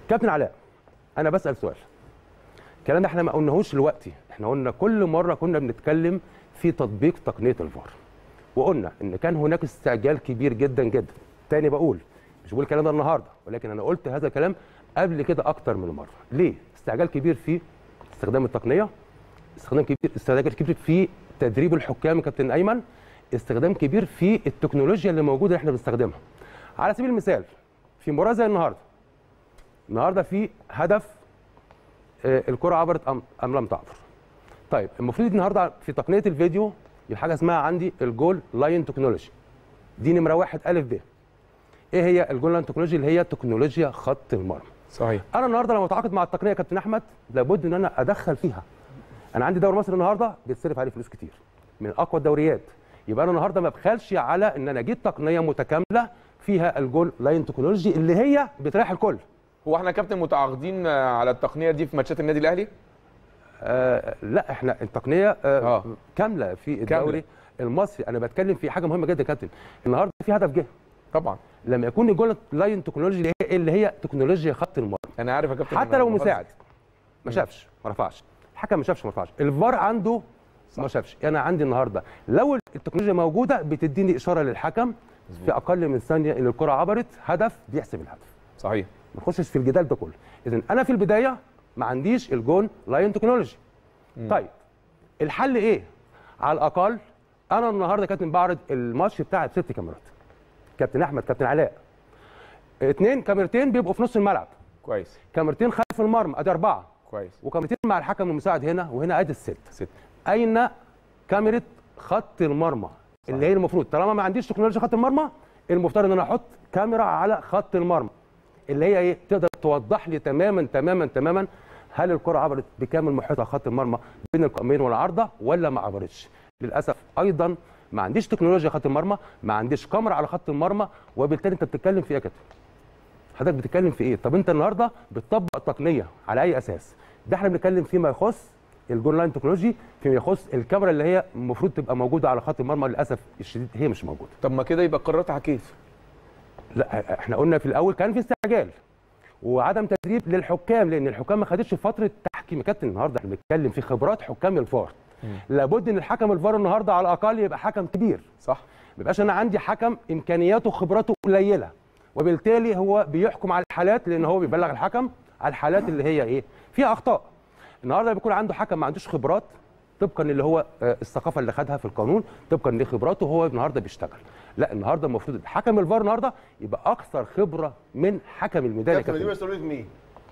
كابتن علاء، انا بسال سؤال. الكلام ده احنا ما قلناهوش دلوقتي، احنا قلنا كل مره كنا بنتكلم في تطبيق تقنيه الفار، وقلنا ان كان هناك استعجال كبير جدا جدا. تاني بقول، مش بقول الكلام ده النهارده، ولكن انا قلت هذا الكلام قبل كده اكتر من مره. ليه؟ استعجال كبير في استخدام التقنيه، استخدام كبير في تدريب الحكام كابتن ايمن، استخدام كبير في التكنولوجيا اللي موجوده اللي احنا بنستخدمها. على سبيل المثال في مباراه زي النهارده في هدف الكره عبرت ام لم تعبر. طيب المفروض النهارده في تقنيه الفيديو في حاجه اسمها عندي الجول لاين تكنولوجي، دي نمره 1 الف ب. ايه هي الجول لاين تكنولوجي؟ اللي هي تكنولوجيا خط المرمى. صحيح. انا النهارده لما اتعاقد مع التقنيه يا كابتن احمد لابد ان انا ادخل فيها. انا عندي دوري مصر النهارده بيتصرف عليه فلوس كتير من اقوى الدوريات، يبقى انا النهارده ما بخلش على ان انا اجيب تقنيه متكامله فيها الجول لاين تكنولوجي اللي هي بتريح الكل. هو احنا كابتن متعاقدين على التقنيه دي في ماتشات النادي الاهلي؟ لا، احنا التقنيه كامله في الدوري المصري. انا بتكلم في حاجه مهمه جدا يا كابتن. النهارده في هدف جه طبعا لما يكون الجول لاين تكنولوجي اللي هي تكنولوجيا خط المرمى. انا عارف يا كابتن، حتى لو مساعد ما شافش ما رفعش، الحكم ما شافش ما رفعش، الفار عنده ما شافش، انا عندي النهارده لو التكنولوجيا موجوده بتديني اشاره للحكم في اقل من ثانيه ان الكره عبرت هدف، بيحسب الهدف. صحيح. ما نخشش في الجدال ده كله. اذا انا في البدايه ما عنديش الجول لاين تكنولوجي. طيب الحل ايه؟ على الاقل انا النهارده كابتن بعرض الماتش بتاعي ب6 كاميرات. كابتن احمد، كابتن علاء، 2 كاميرتين بيبقوا في نص الملعب. كويس. كاميرتين خلف المرمى ادي 4. كويس. وكاميرتين مع الحكم المساعد هنا وهنا ادي 6. اين كاميرا خط المرمى؟ اللي هي المفروض طالما ما عنديش تكنولوجيا خط المرمى المفترض ان انا احط كاميرا على خط المرمى اللي هي ايه؟ تقدر توضح لي تماما تماما تماما هل الكره عبرت بكامل محيطها خط المرمى بين القائمين والعارضه ولا ما عبرتش. للاسف ايضا ما عنديش تكنولوجيا خط المرمى، ما عنديش كاميرا على خط المرمى، وبالتالي انت بتتكلم في ايه يا كابتن؟ حضرتك بتتكلم في ايه؟ طب انت النهارده بتطبق تقنيه على اي اساس؟ ده احنا بنتكلم فيما يخص الجول لاين تكنولوجي، فيما يخص الكاميرا اللي هي المفروض تبقى موجوده على خط المرمى، للاسف الشديد هي مش موجوده. طب ما كده يبقى قراراتها كيف؟ لا، احنا قلنا في الاول كان في استعجال وعدم تدريب للحكام، لان الحكام ما خدتش فتره تحكيم. كابتن النهارده احنا بنتكلم في خبرات حكام الفار. لابد ان الحكم الفار النهارده على الاقل يبقى حكم كبير. صح. ما يبقاش انا عندي حكم امكانياته وخبراته قليله، وبالتالي هو بيحكم على الحالات لان هو بيبلغ الحكم على الحالات اللي هي ايه؟ فيها اخطاء. النهارده بيكون عنده حكم ما عندوش خبرات طبقا اللي هو الثقافه اللي خدها في القانون، طبقا لخبراته هو النهارده بيشتغل. لا، النهارده المفروض حكم الفار النهارده يبقى اكثر خبره من حكم الميدان. دي مسؤوليه مين؟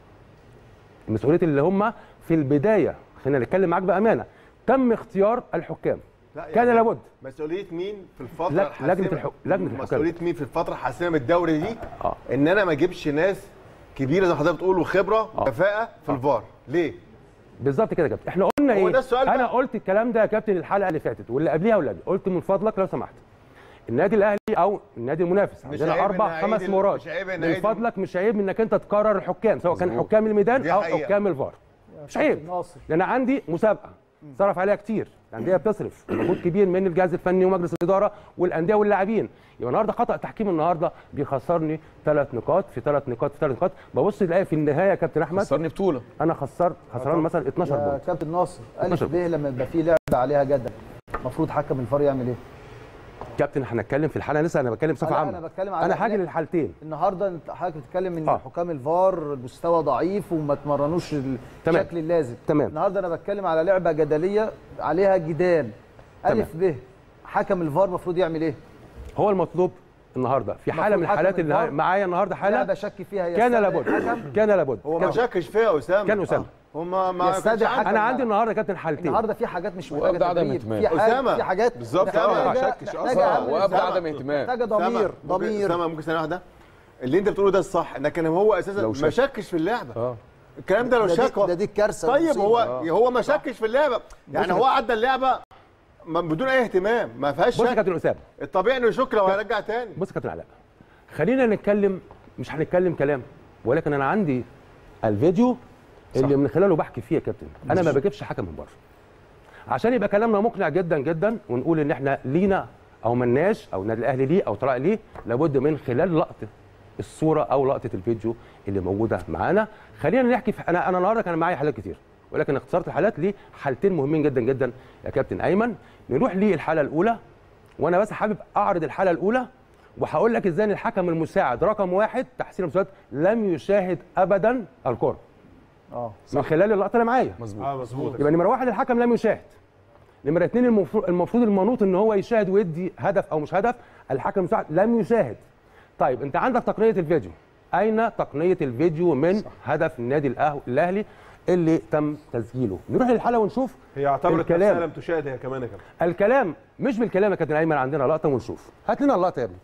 المسؤوليه اللي هم في البدايه، خلينا نتكلم معاك بامانه، تم اختيار الحكام. يعني كان لابد. مسؤوليه مين في الفتره الحاسمه؟ لجنه الحكام. مسؤوليه مين في الفتره الحاسمه من الدوري دي؟ ان انا ما اجيبش ناس كبيره زي ما حضرتك بتقول وخبره وكفاءه في الفار. ليه؟ بالظبط كده يا كابتن. احنا قلنا ايه؟ ده السؤال انا قلت الكلام ده يا كابتن الحلقه اللي فاتت واللي قبليها واللي قبليها، قلت من فضلك لو سمحت النادي الاهلي او النادي المنافس عندنا 4 5 مباريات، من فضلك مش عيب انك انت تكرر الحكام سواء كان حكام الميدان او حكام الفار. مش عيب، لان عندي مسابقه صرف عليها كتير، الانديه بتصرف مجهود كبير من الجهاز الفني ومجلس الاداره والانديه واللاعبين. يبقى النهارده خطا تحكيم النهارده بيخسرني 3 نقاط في 3 نقاط في 3 نقاط. ببص الاقي في النهايه يا كابتن احمد خسرني بطوله، انا خسران مثلا 12 بونت. يا كابتن ناصر، الف ب لما يبقى في لعبه عليها جدل المفروض حكم الفار يعمل ايه؟ كابتن هنتكلم في الحلقه لسه، انا بتكلم بصفه عامه. انا بتكلم على انا هاجي للحالتين. النهارده انت حضرتك بتتكلم ان حكام الفار مستوى ضعيف وما تمرنوش الشكل اللازم. تمام. النهارده انا بتكلم على لعبه جدليه عليها جدال. الف ب حكم الفار المفروض يعمل ايه؟ هو المطلوب النهارده في حاله من الحالات اللي معايا النهارده حاله لا بشك فيها كان لابد هو ما شكش فيها يا اسامه. كان اسامه هم ما انا عندي النهارده يا كابتن حالتين. النهارده في حاجات مش محتاجه تدريب، في حاجات بالظبط ما شكش اصلا وابدا عدم اهتمام، محتاجه ضمير. اسامه ممكن ثانيه واحده، اللي انت بتقوله ده الصح، لكن هو اساسا ما شكش في اللعبه. الكلام ده لو شك دي الكارثه. طيب هو ما شكش في اللعبه، يعني هو عدى اللعبه بدون اي اهتمام، ما فيهاش شك. بص يا كابتن اسامه، الطبيعي انه يشك لو هيرجع تاني. بص يا كابتن علاء، خلينا نتكلم، مش هنتكلم كلام، ولكن انا عندي الفيديو اللي من خلاله بحكي فيه يا كابتن. انا ما بجيبش حكم من بره عشان يبقى كلامنا مقنع جدا جدا ونقول ان احنا لينا او ملناش او النادي الاهلي ليه او طلع ليه، لابد من خلال لقطه الصوره او لقطه الفيديو اللي موجوده معانا. خلينا نحكي انا النهارده كان معايا حالات كتير، ولكن اختصرت الحالات لحالتين مهمين جدا جدا يا كابتن ايمن. نروح للحاله الاولى، وانا بس حابب اعرض الحاله الاولى وهقول لك ازاي الحكم المساعد رقم 1 تحسين المساعدات لم يشاهد ابدا الكره. من خلال اللقطه اللي معايا. مظبوط. مظبوط. يبقى نمره 1 الحكم لم يشاهد. نمره 2 المفروض المنوط ان هو يشاهد ويدي هدف او مش هدف، الحكم المساعد لم يشاهد. طيب انت عندك تقنيه الفيديو، اين تقنيه الفيديو من هدف النادي الاهلي اللي تم تسجيله؟ نروح للحاله ونشوف. هي اعتبرت نفسها لم تشاهد هي كمان يا كابتن. الكلام مش بالكلام يا كابتن ايمن، عندنا لقطه ونشوف. هات لنا اللقطه يا ابني.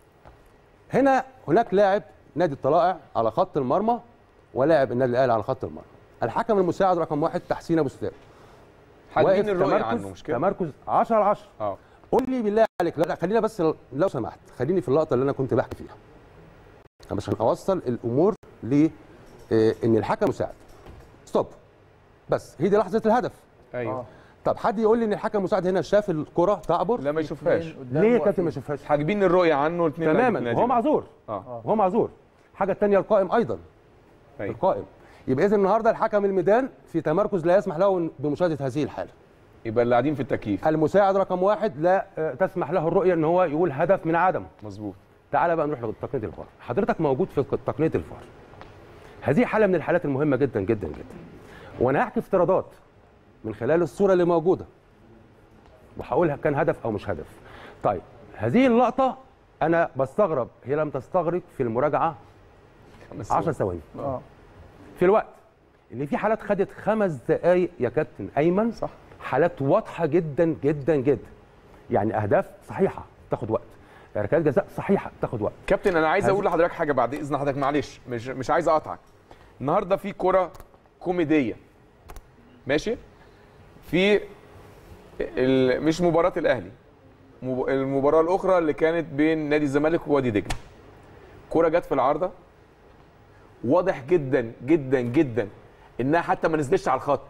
هناك لاعب نادي الطلائع على خط المرمى ولاعب النادي الاهلي على خط المرمى. الحكم المساعد رقم 1 تحسين ابو ستار. حاجين الرؤيه عنه مش كده؟ تمركز 10/10. قول لي بالله عليك، لا خلينا بس لو سمحت خليني في اللقطه اللي انا كنت بحكي فيها عشان اوصل الامور ل ان الحكم مساعد. ستوب. بس هي دي لحظه الهدف. ايوه. طب حد يقول لي ان الحكم المساعد هنا شاف الكره تعبر؟ لا ما يشوفهاش. ليه يا كابتن ما يشوفهاش؟ حاجبين الرؤيه عنه الاثنين تماما، وهو معذور. وهو معذور. الحاجه الثانيه القائم ايضا. أيوة. القائم. يبقى اذا النهارده الحكم الميدان في تمركز لا يسمح له بمشاهده هذه الحاله. يبقى اللي قاعدين في التكييف. المساعد رقم 1 لا تسمح له الرؤيه ان هو يقول هدف من عدم. مظبوط. تعالى بقى نروح لتقنيه الفار. حضرتك موجود في تقنيه الفار. هذه حاله من الحالات المهمه جدا جدا جدا. وانا هحكي افتراضات من خلال الصوره اللي موجوده وهقولها كان هدف او مش هدف. طيب هذه اللقطه انا بستغرب هي لم تستغرق في المراجعه 10 ثواني. في الوقت اللي في حالات خدت 5 دقائق يا كابتن ايمن. صح. حالات واضحه جدا جدا جدا. يعني اهداف صحيحه تاخد وقت، ركلات جزاء صحيحه تاخد وقت. كابتن انا عايز اقول لحضرتك حاجه بعد اذن حضرتك، معلش مش عايز اقطعك. النهارده في كره كوميديه ماشي، في مش مباراه الاهلي، المباراه الاخرى اللي كانت بين نادي الزمالك ووادي دجله. كره جت في العارضه واضح جدا جدا جدا انها حتى ما نزلتش على الخط،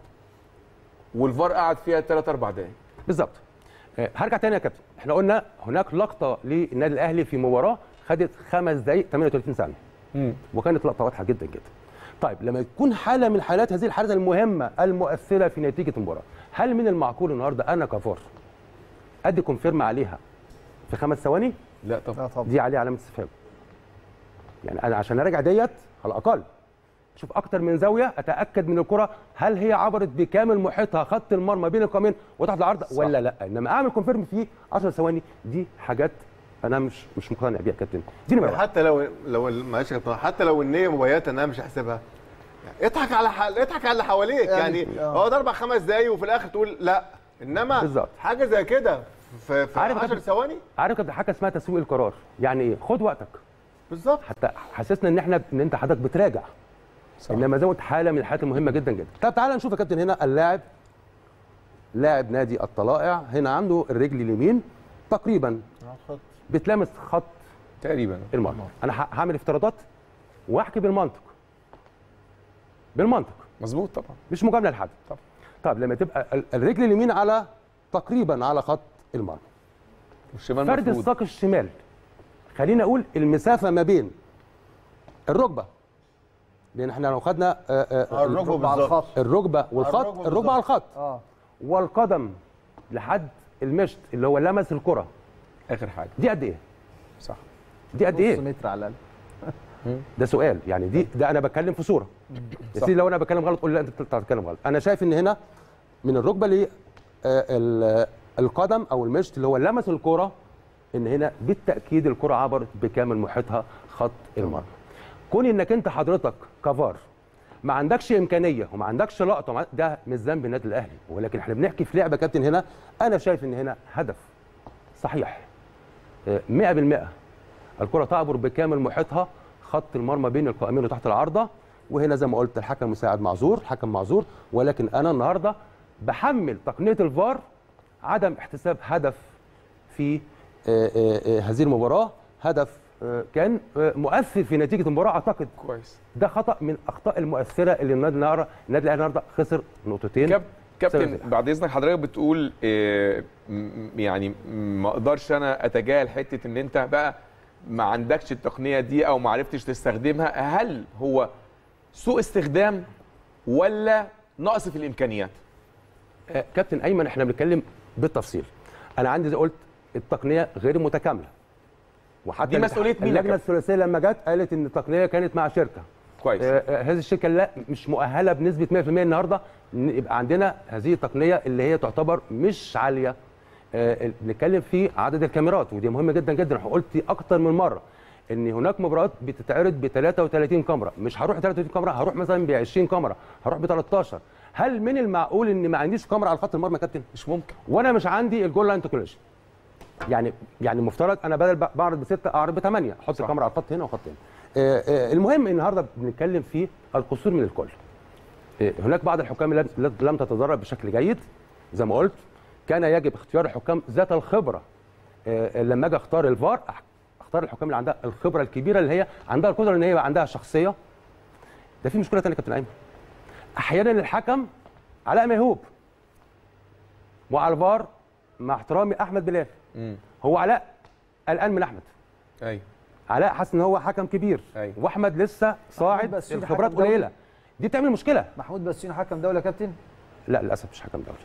والفار قعد فيها 3-4 دقايق بالظبط. هرجع تاني يا كابتن، احنا قلنا هناك لقطه للنادي الاهلي في مباراه خدت 5 دقائق 38 ثانيه. وكانت لقطه واضحه جدا جدا. طيب لما تكون حاله من حالات هذه الحالات المهمه المؤثره في نتيجه المباراه، هل من المعقول النهارده انا كفار ادي كونفيرم عليها في 5 ثواني؟ لا طبعا. دي عليها علامه استفهام. يعني انا عشان اراجع ديت على الاقل اشوف اكتر من زاويه اتاكد من الكره هل هي عبرت بكامل محيطها خط المرمى بين القائمين وتحت العارضه ولا لا. انما اعمل كونفيرم في 10 ثواني دي حاجات انا مش مقتنع بيها يا كابتن. دي نمره حتى لو معلش يا كابتن، حتى لو النيه مبيته ان انا مش هحسبها، اضحك على اللي حواليك يعني هو ضربه 5 دقايق وفي الاخر تقول لا. انما بالزبط. حاجه زي كده في 10 ثواني. عارف كابتن حاجه اسمها تسويق القرار. يعني ايه؟ خد وقتك بالظبط. حتى حسسنا ان انت حضرتك بتراجع. صح. انما زود حاله من الحالات المهمه جدا جدا. طب تعالى نشوف يا كابتن هنا لاعب نادي الطلائع هنا عنده الرجل اليمين تقريبا بتلامس خط تقريبا المرمى. انا هعمل افتراضات واحكي بالمنطق. مظبوط طبعا، مش مجامله لحد. طب لما تبقى الرجل اليمين على تقريبا على خط المرمى والشمال فرد الساق الشمال، خلينا اقول المسافه ما بين الركبه، لان احنا لو خدنا الركبه على الخط، الركبه والخط، الركبه على الخط والقدم لحد المشط اللي هو لمس الكره اخر حاجه، دي قد ايه؟ صح، دي قد ايه؟ نص متر على الاقل. ده سؤال يعني. ده انا بتكلم في صوره يا سيدي. لو انا بتكلم غلط قول لي لا انت بتتكلم غلط. انا شايف ان هنا من الركبه للقدم او المشط اللي هو لمس الكره، ان هنا بالتاكيد الكره عبرت بكامل محيطها خط المرمى. كون انك انت حضرتك كفار ما عندكش امكانيه وما عندكش لقطه، ده مش ذنب النادي الاهلي، ولكن احنا بنحكي في لعبه كابتن. هنا انا شايف ان هنا هدف صحيح 100%. الكره تعبر بكامل محيطها خط المرمى بين القائمين وتحت العارضه. وهنا زي ما قلت الحكم مساعد معذور، الحكم معذور، ولكن انا النهارده بحمل تقنيه الفار عدم احتساب هدف في هذه المباراه. هدف كان مؤثر في نتيجه المباراه اعتقد. كويس. ده خطا من الاخطاء المؤثره اللي النادي الاهلي النهارده خسر نقطتين. كابتن بعد اذنك حضرتك بتقول يعني ما اقدرش انا اتجاهل حته ان انت بقى ما عندكش التقنيه دي او ما عرفتش تستخدمها، هل هو سوء استخدام ولا نقص في الامكانيات؟ كابتن ايمن احنا بنتكلم بالتفصيل. انا عندي زي قلت التقنيه غير متكامله، وحتى دي مسؤوليه مين؟ اللجنه الثلاثيه لما جت قالت ان التقنيه كانت مع شركه كويس. هذه الشركه لا مش مؤهله بنسبه 100% النهارده ان يبقى عندنا هذه التقنيه اللي هي تعتبر مش عاليه. بنتكلم في عدد الكاميرات ودي مهمه جدا جدا. قلت اكتر من مره ان هناك مباريات بتتعرض ب 33 كاميرا، مش هروح 33 كاميرا، هروح مثلا ب 20 كاميرا، هروح ب 13. هل من المعقول ان ما عنديش كاميرا على خط المرمى يا كابتن؟ مش ممكن. وانا مش عندي الجول لاين تكنولوجي. يعني المفترض انا بدل بعرض بسته اعرض ب8، احط الكاميرا على الخط هنا وخط هنا. المهم النهارده بنتكلم في القصور من الكل. هناك بعض الحكام لم تتدرب بشكل جيد زي ما قلت. كان يجب اختيار الحكام ذات الخبره. لما اجي اختار الفار اختار الحكام اللي عندها الخبره الكبيره، اللي هي عندها القدره ان هي يبقى عندها شخصيه. ده في مشكله ثانيه يا كابتن ايمن. احيانا الحكم علاء ميهوب وعلى الفار مع احترامي احمد بلال، هو علاء قلقان من احمد. ايوه علاء حاسس ان هو حكم كبير. أيوة. واحمد لسه صاعد، الخبرات قليله. دي بتعمل مشكله. محمود بسيوني حكم دوله يا كابتن؟ لا للاسف مش حكم دولي.